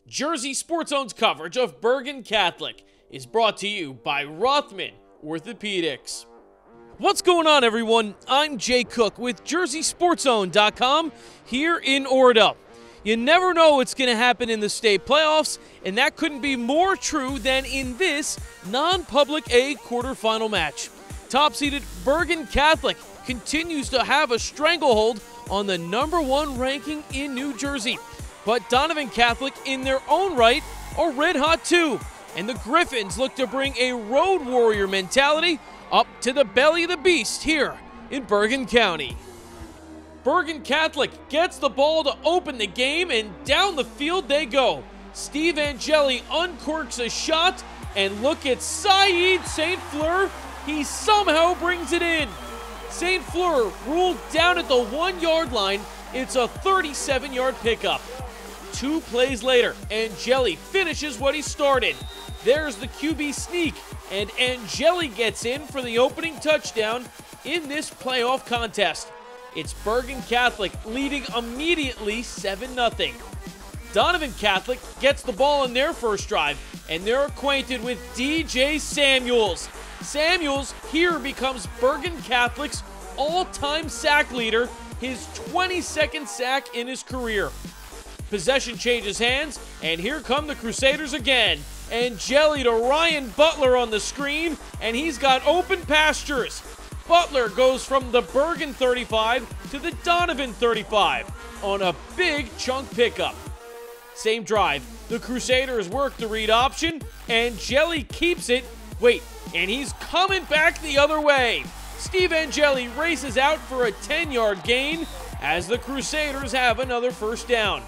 Jersey Sports Zone's coverage of Bergen Catholic is brought to you by Rothman Orthopedics. What's going on, everyone? I'm Jay Cook with JerseySportsZone.com here in Oradell. You never know what's going to happen in the state playoffs, and that couldn't be more true than in this non-public A quarterfinal match. Top-seeded Bergen Catholic continues to have a stranglehold on the #1 ranking in New Jersey. But Donovan Catholic, in their own right, are red hot too. And the Griffins look to bring a road warrior mentality up to the belly of the beast here in Bergen County. Bergen Catholic gets the ball to open the game, and down the field they go. Steve Angeli uncorks a shot, and look at Saeed St. Fleur. He somehow brings it in. St. Fleur ruled down at the 1-yard line. It's a 37-yard pickup. 2 plays later, Angeli finishes what he started. There's the QB sneak, and Angeli gets in for the opening touchdown in this playoff contest. It's Bergen Catholic leading immediately 7-0. Donovan Catholic gets the ball in their first drive, and they're acquainted with DJ Samuels. Samuels here becomes Bergen Catholic's all-time sack leader, his 22nd sack in his career. Possession changes hands, and here come the Crusaders again. Angeli to Ryan Butler on the screen, and he's got open pastures. Butler goes from the Bergen 35 to the Donovan 35 on a big chunk pickup. Same drive, the Crusaders work the read option. Angeli keeps it. Wait, and he's coming back the other way. Steve Angeli races out for a 10-yard gain as the Crusaders have another first down.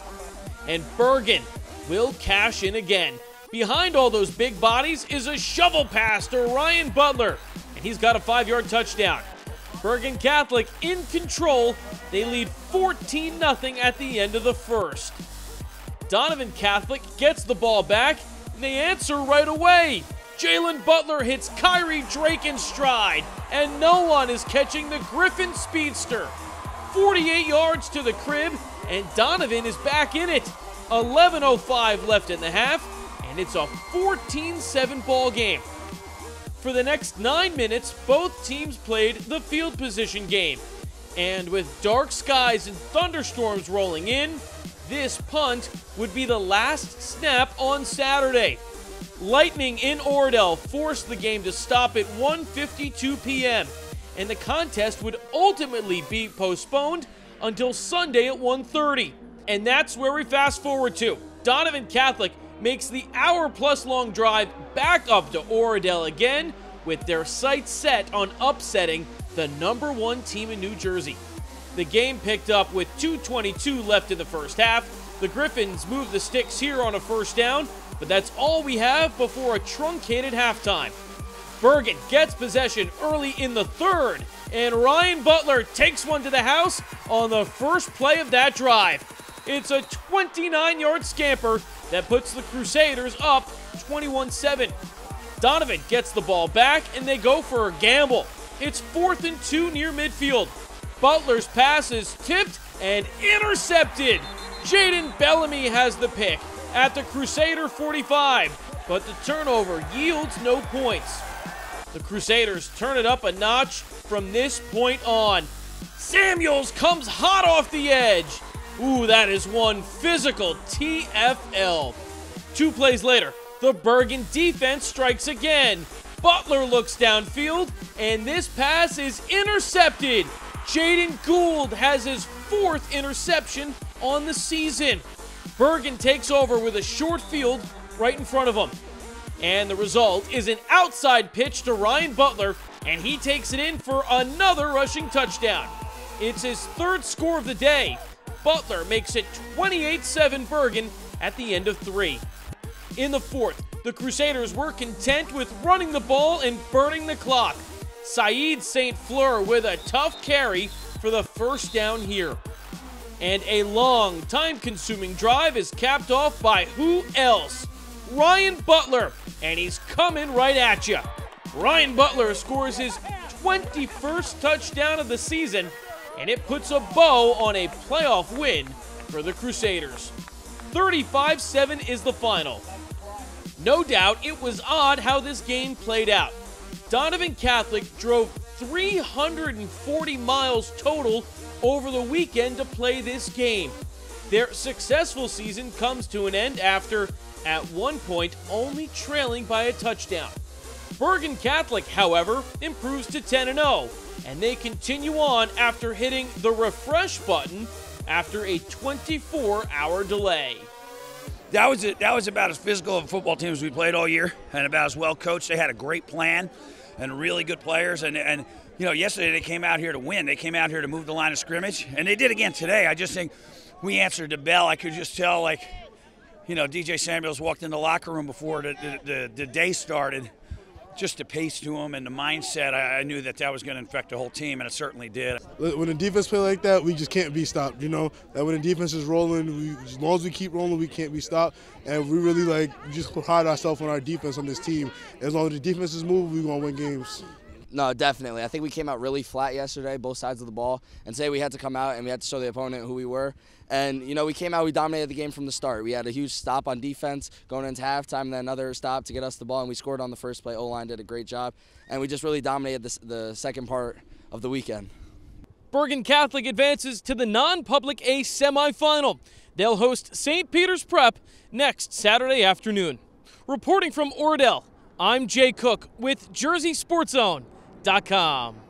And Bergen will cash in again. Behind all those big bodies is a shovel pass to Ryan Butler, and he's got a 5-yard touchdown. Bergen Catholic in control. They lead 14-0 at the end of the first. Donovan Catholic gets the ball back, and they answer right away. Jalen Butler hits Kyrie Drake in stride, and no one is catching the Griffin Speedster. 48 yards to the crib, and Donovan is back in it. 11:05 left in the half, and it's a 14-7 ball game. For the next 9 minutes, both teams played the field position game. And with dark skies and thunderstorms rolling in, this punt would be the last snap on Saturday. Lightning in Oradell forced the game to stop at 1:52 p.m., and the contest would ultimately be postponed until Sunday at 1:30. And that's where we fast forward to. Donovan Catholic makes the hour-plus long drive back up to Oradell again, with their sights set on upsetting the #1 team in New Jersey. The game picked up with 2:22 left in the first half. The Griffins move the sticks here on a first down, but that's all we have before a truncated halftime. Bergen gets possession early in the third, and Ryan Butler takes one to the house on the first play of that drive. It's a 29-yard scamper that puts the Crusaders up 21-7. Donovan gets the ball back, and they go for a gamble. It's 4th and 2 near midfield. Butler's pass is tipped and intercepted. Jaden Bellamy has the pick at the Crusader 45, but the turnover yields no points. The Crusaders turn it up a notch from this point on. Samuels comes hot off the edge. Ooh, that is one physical TFL. 2 plays later, the Bergen defense strikes again. Butler looks downfield, and this pass is intercepted. Jaden Gould has his 4th interception on the season. Bergen takes over with a short field right in front of him. And the result is an outside pitch to Ryan Butler, and he takes it in for another rushing touchdown. It's his 3rd score of the day. Butler makes it 28-7 Bergen at the end of 3. In the 4th, the Crusaders were content with running the ball and burning the clock. Saeed St. Fleur with a tough carry for the first down here. And a long, time-consuming drive is capped off by who else? Ryan Butler, and he's coming right at you. Ryan Butler scores his 21st touchdown of the season, and it puts a bow on a playoff win for the Crusaders. 35-7 is the final. No doubt it was odd how this game played out. Donovan Catholic drove 340 miles total over the weekend to play this game. Their successful season comes to an end after, at one point, only trailing by a touchdown. Bergen Catholic, however, improves to 10-0, and they continue on after hitting the refresh button after a 24-hour delay. That was about as physical of a football team as we played all year, and about as well coached. They had a great plan and really good players. And you know, yesterday they came out here to win. They came out here to move the line of scrimmage, and they did again today. I just think we answered the bell. I could just tell, like, you know, DJ Samuels walked in the locker room before the day started. Just the pace to him and the mindset, I knew that was going to infect the whole team, and it certainly did. When the defense play like that, we just can't be stopped. You know, that when the defense is rolling, as long as we keep rolling, we can't be stopped. And we really just pride ourselves on our defense on this team. As long as the defense is moving, we're going to win games. No, definitely. I think we came out really flat yesterday, both sides of the ball, and today we had to come out and we had to show the opponent who we were. And, you know, we came out, we dominated the game from the start. We had a huge stop on defense going into halftime, and then another stop to get us the ball, and we scored on the first play. O-line did a great job, and we just really dominated the second part of the weekend. Bergen Catholic advances to the non-public A semifinal. They'll host St. Peter's Prep next Saturday afternoon. Reporting from Oradell, I'm Jay Cook with JerseySportsZone.com.